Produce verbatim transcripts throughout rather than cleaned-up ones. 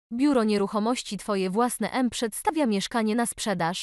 Biuro Nieruchomości Twoje Własne M przedstawia mieszkanie na sprzedaż.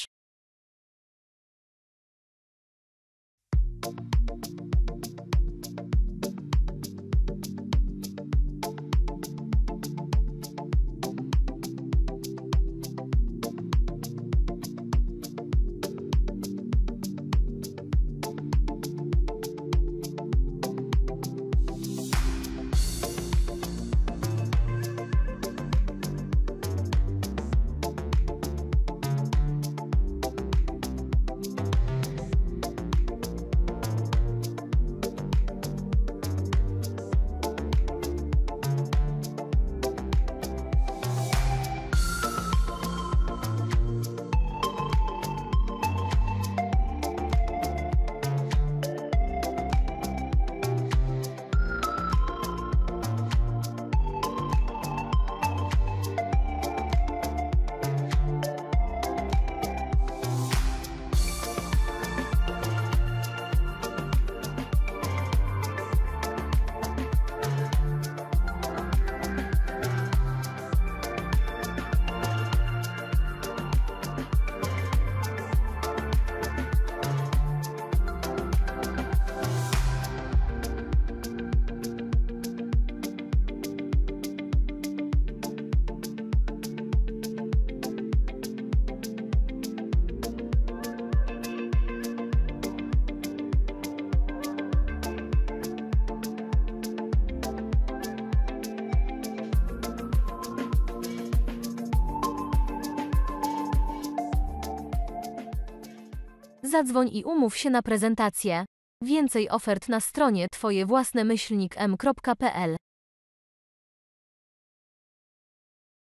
Zadzwoń i umów się na prezentację. Więcej ofert na stronie twoje własne myślnik m kropka p l.